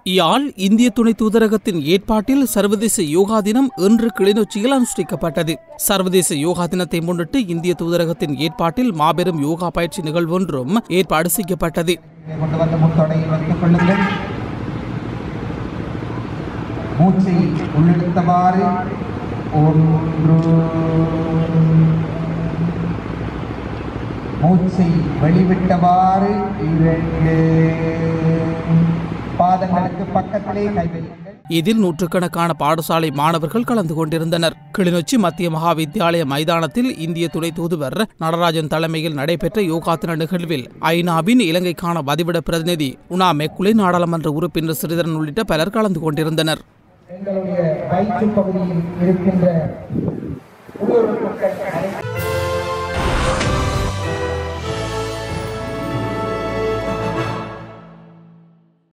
யாழ் இந்திய துணை தூதரகத்தின் ஏற்பாட்டில் சர்வதேச யோகா தினம் இன்று கிளிநொச்சியில் அனுஷ்டிக்கப்பட்டது. சர்வதேச யோகா தினத்தை முன்னிட்டு இந்திய தூதரகத்தின் ஏற்பாட்டில் மாபெரும் யோகா பயிற்சி நிகழ்வொன்றும் ஏற்பாடு செய்யப்பட்டது. மூச்சை உள்ளிழுத்தவாறு மூச்சை வெளிவிட்டவாறு பாதங்களுக்கு பக்கத்திலே கைவையுங்கள். இதில் நூற்றுக்கணக்கான பாடசாலை மாணவர்கள் கலந்து கொண்டிருந்தனர். கிளிநொச்சி மத்திய மகா வித்தியாலய மைதானத்தில் இந்திய துணை தூதுவர் நடராஜன் தலைமையில் நடைபெற்ற யோகா தின நிகழ்வில் ஐநாவின் இலங்கைக்கான வதிவிட பிரதிநிதி உனா மெக்குலே, நாடாளுமன்ற உறுப்பினர் ஸ்ரீதரன் உள்ளிட்ட பலர் கலந்து கொண்டிருந்தனர். எங்களுடைய வயிற்று பகுதியில் இருக்கின்ற